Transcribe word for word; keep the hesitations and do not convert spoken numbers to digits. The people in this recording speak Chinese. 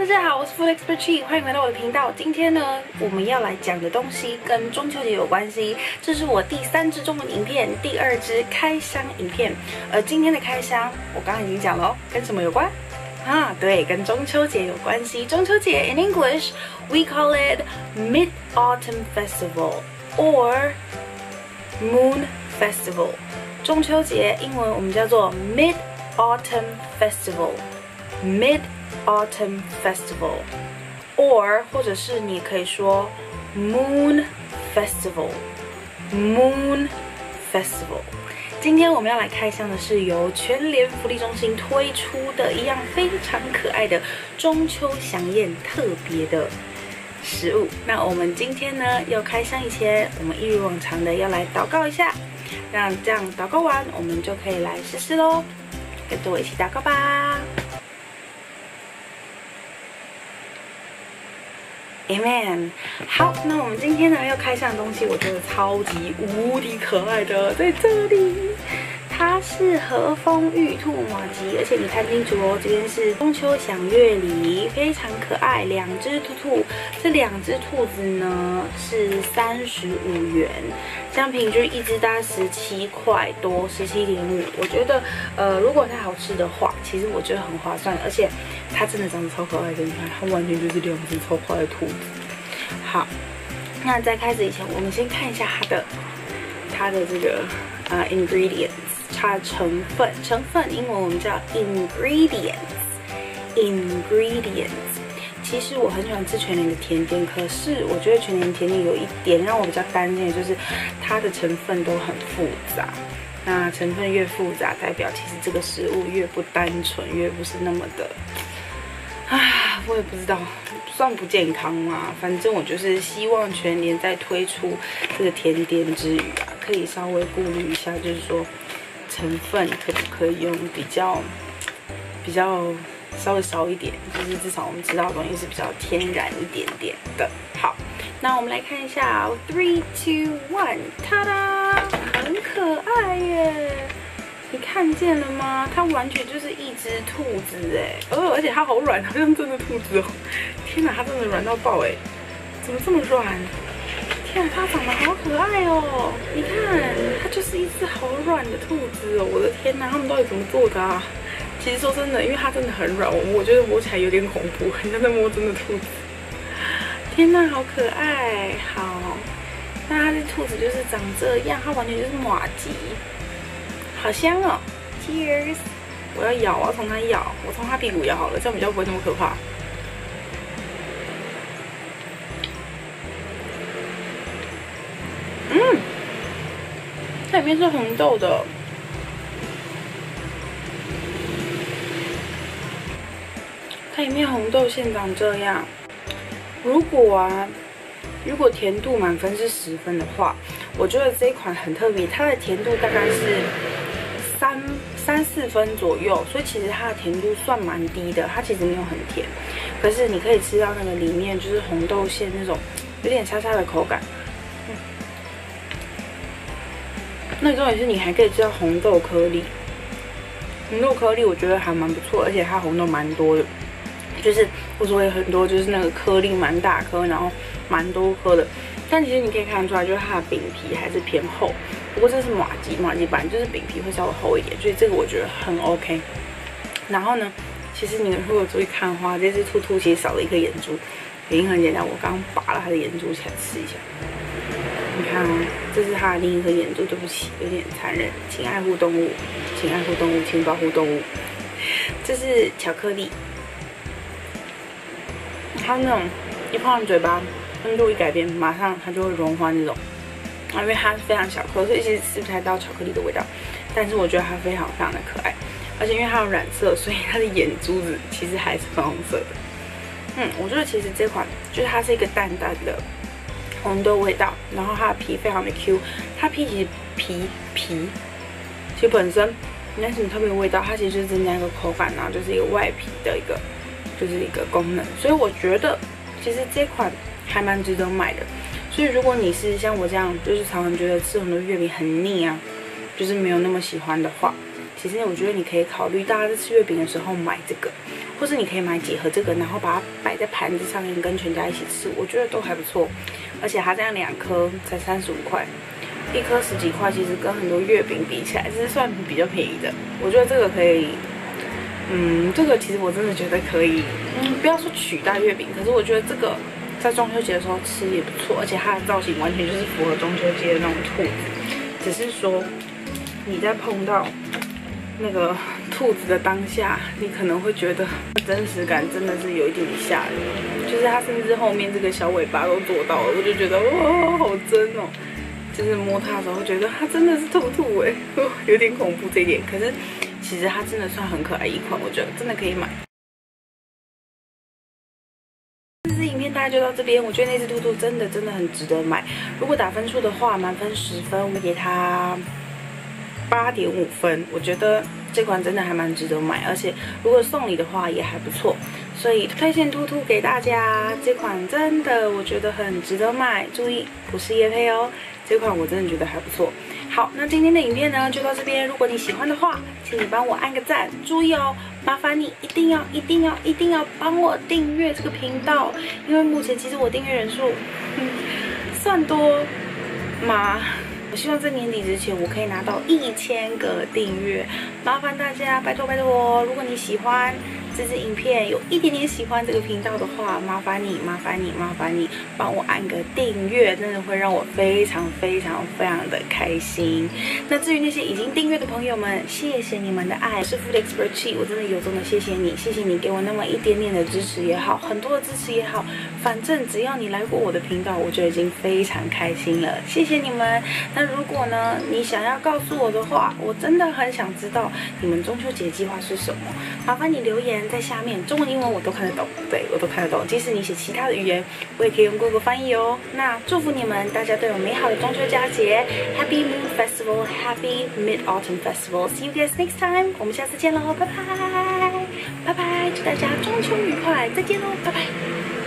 大家好，我是 Food Expert Chi， 欢迎回到我的频道。今天呢，我们要来讲的东西跟中秋节有关系。这是我第三支中文影片，第二支开箱影片。而今天的开箱，我刚刚已经讲了，跟什么有关？啊，对，跟中秋节有关系。中秋节 in English we call it Mid-Autumn Festival or Moon Festival。中秋节英文我们叫做 Mid-Autumn Festival。Mid-Autumn Festival or 或者是你可以说 Moon Festival。Moon Festival。今天我们要来开箱的是由全联福利中心推出的一样非常可爱的中秋飨宴特别的食物。那我们今天呢要开箱以前，我们一如往常的要来祷告一下，让这样祷告完，我们就可以来试试咯。跟着我一起祷告吧。Amen。好，那我们今天呢要开箱的东西，我觉得超级无敌可爱的，在这里，它是和风玉兔麻糬，而且你看清楚哦，这边是中秋享月礼，非常可爱，两只兔兔，这两只兔子呢是三十五元，这样平均一只大概十七块多，十七点五。我觉得，呃，如果它好吃的话，其实我觉得很划算，而且它真的长得超可爱的，你看，它完全就是两只超可爱的兔子。好，那在开始以前，我们先看一下它的它的这个呃 ingredients， 它的成分成分英文我们叫 ingredients。ingredients。其实我很喜欢吃全联的甜点，可是我觉得全联甜点有一点让我比较担心的就是它的成分都很复杂。那成分越复杂，代表其实这个食物越不单纯，越不是那么的。啊，我也不知道，算不健康嘛。反正我就是希望全联在推出这个甜点之余啊，可以稍微顾虑一下，就是说成分可不可以用比较比较稍微少一点，就是至少我们知道的东西是比较天然一点点的。好，那我们来看一下 ，three two one， ta da， 很可爱耶！你看见了吗？它完全就是一只兔子哎，哦，而且它好软，好像真的兔子哦！天哪，它真的软到爆哎！怎么这么软？天哪，它长得好可爱哦！你看，它就是一只好软的兔子哦！我的天哪，他们到底怎么做的啊？其实说真的，因为它真的很软，我觉得摸起来有点恐怖，很像在摸真的兔子。天哪，好可爱！好，那它这兔子就是长这样，它完全就是麻糬。好香哦 ！Cheers！ 我要咬，我要从它咬，我从它屁股咬好了，这样比较不会那么可怕。嗯，它里面是红豆的，它里面红豆馅长这样。如果啊，如果甜度满分是十分的话，我觉得这一款很特别，它的甜度大概是三三四分左右，所以其实它的甜度算蛮低的，它其实没有很甜，可是你可以吃到那个里面就是红豆馅那种有点沙沙的口感。嗯，那重点是你还可以吃到红豆颗粒，红豆颗粒我觉得还蛮不错，而且它红豆蛮多的，就是我所谓很多就是那个颗粒蛮大颗，然后蛮多颗的。但其实你可以看得出来，就是它的饼皮还是偏厚。不过这是麻糬，麻糬版就是饼皮会稍微厚一点，所以这个我觉得很 OK。然后呢，其实你如果注意看的话，这只兔兔其实少了一颗眼珠，原因很简单，我刚刚拔了它的眼珠起来吃一下。你看哦，这是它的另一颗眼珠，对不起，有点残忍，请爱护动物，请爱护动物，请保护动物。这是巧克力，它那种一碰到嘴巴。温度一改变，马上它就会融化那种，啊，因为它非常小颗，所以其实吃不太到巧克力的味道。但是我觉得它非常非常的可爱，而且因为它有染色，所以它的眼珠子其实还是粉红色的。嗯，我觉得其实这款就是它是一个淡淡的红豆味道，然后它的皮非常的 Q， 它皮其实皮皮其实本身没什么特别的味道，它其实就是增加一个口感，然后就是一个外皮的一个就是一个功能，所以我觉得其实这款还蛮值得买的。所以如果你是像我这样，就是常常觉得吃很多月饼很腻啊，就是没有那么喜欢的话， 其实我觉得你可以考虑，大家在吃月饼的时候买这个，或是你可以买几盒这个，然后把它摆在盘子上面跟全家一起吃，我觉得都还不错。而且它这样两颗才三十五块，一颗十几块，其实跟很多月饼比起来，这是算比较便宜的。我觉得这个可以，嗯，这个其实我真的觉得可以，嗯，不要说取代月饼，可是我觉得这个在中秋节的时候吃也不错，而且它的造型完全就是符合中秋节的那种兔子，只是说你在碰到那个兔子的当下，你可能会觉得真实感真的是有一点吓人，就是它甚至后面这个小尾巴都做到了，我就觉得哇，好真哦！就是摸它的时候觉得它真的是兔兔哎，有点恐怖这一点。可是其实它真的算很可爱一款，我觉得真的可以买。这支影片大概就到这边，我觉得那只兔兔真的真的很值得买。如果打分数的话，满分十分，我给它八点五分，我觉得这款真的还蛮值得买，而且如果送礼的话也还不错，所以推荐兔兔给大家。这款真的我觉得很值得买，注意不是业配哦，这款我真的觉得还不错。好，那今天的影片呢就到这边，如果你喜欢的话，请你帮我按个赞，注意哦，麻烦你一定要一定要一定要帮我订阅这个频道，因为目前其实我订阅人数、嗯、算多吗？我希望在年底之前我可以拿到一千个订阅，麻烦大家拜托拜托！如果你喜欢这支影片，有一点点喜欢这个频道的话，麻烦你麻烦你麻烦你帮我按个订阅，真的会让我非常非常非常的开心。那至于那些已经订阅的朋友们，谢谢你们的爱，我是 Food Expert Chi， 我真的由衷的谢谢你，谢谢你给我那么一点点的支持也好，很多的支持也好，反正只要你来过我的频道，我就已经非常开心了，谢谢你们。那如果呢，你想要告诉我的话，我真的很想知道你们中秋节计划是什么，麻烦你留言在下面，中文、英文我都看得懂，对我都看得懂。即使你写其他的语言，我也可以用 Google 翻译哦。那祝福你们，大家都有美好的中秋佳节 ，Happy Moon Festival, Happy Mid Autumn Festival. See you guys next time. 我们下次见喽，拜拜，拜拜，祝大家中秋愉快，再见喽，拜拜。